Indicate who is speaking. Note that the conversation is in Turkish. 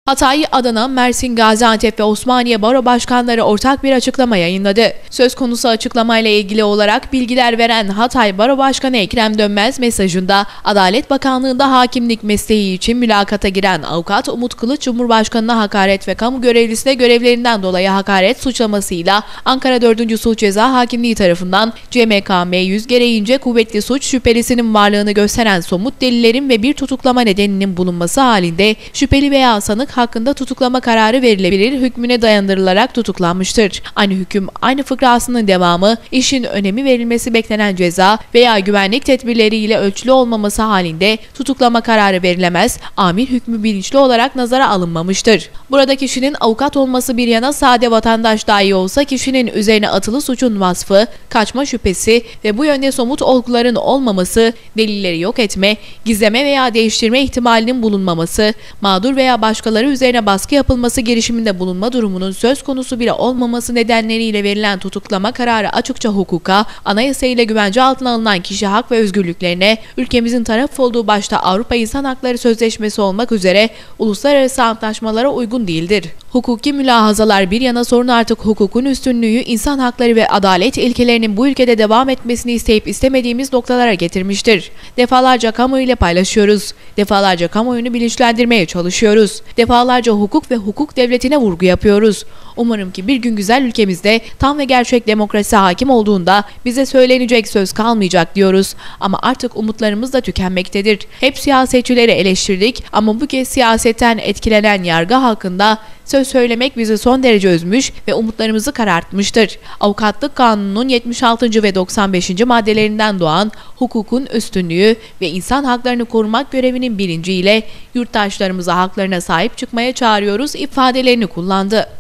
Speaker 1: Hatay, Adana, Mersin, Gaziantep ve Osmaniye Baro Başkanları ortak bir açıklama yayınladı. Söz konusu açıklamayla ilgili olarak bilgiler veren Hatay Baro Başkanı Ekrem Dönmez mesajında, Adalet Bakanlığı'nda hakimlik mesleği için mülakata giren avukat Umut Kılıç, Cumhurbaşkanı'na hakaret ve kamu görevlisine görevlerinden dolayı hakaret suçlamasıyla Ankara 4. Suç Ceza Hakimliği tarafından CMKM 100 gereğince kuvvetli suç şüphelisinin varlığını gösteren somut delillerin ve bir tutuklama nedeninin bulunması halinde şüpheli veya sanık hakkında tutuklama kararı verilebilir hükmüne dayandırılarak tutuklanmıştır. Aynı hüküm, aynı fıkrasının devamı, işin önemi verilmesi beklenen ceza veya güvenlik tedbirleriyle ölçülü olmaması halinde tutuklama kararı verilemez, amir hükmü bilinçli olarak nazara alınmamıştır. Burada kişinin avukat olması bir yana sade vatandaş dahi olsa kişinin üzerine atılı suçun vasfı, kaçma şüphesi ve bu yönde somut olguların olmaması, delilleri yok etme, gizleme veya değiştirme ihtimalinin bulunmaması, mağdur veya başkaları üzerine baskı yapılması girişiminde bulunma durumunun söz konusu bile olmaması nedenleriyle verilen tutuklama kararı açıkça hukuka, anayasa ile güvence altına alınan kişi hak ve özgürlüklerine, ülkemizin taraf olduğu başta Avrupa İnsan Hakları Sözleşmesi olmak üzere uluslararası antlaşmalara uygun değildir. Hukuki mülahazalar bir yana, sorun artık hukukun üstünlüğü, insan hakları ve adalet ilkelerinin bu ülkede devam etmesini isteyip istemediğimiz noktalara getirmiştir. Defalarca kamuoyu ile paylaşıyoruz. Defalarca kamuoyunu bilinçlendirmeye çalışıyoruz. Defalarca hukuk ve hukuk devletine vurgu yapıyoruz. Umarım ki bir gün güzel ülkemizde tam ve gerçek demokrasi hakim olduğunda bize söylenecek söz kalmayacak diyoruz. Ama artık umutlarımız da tükenmektedir. Hep siyasetçileri eleştirdik ama bu kez siyasetten etkilenen yargı hakkında söz söylemek bizi son derece üzmüş ve umutlarımızı karartmıştır. Avukatlık Kanunu'nun 76. ve 95. maddelerinden doğan hukukun üstünlüğü ve insan haklarını korumak görevinin bilinciyle yurttaşlarımıza haklarına sahip çıkmaya çağırıyoruz ifadelerini kullandı.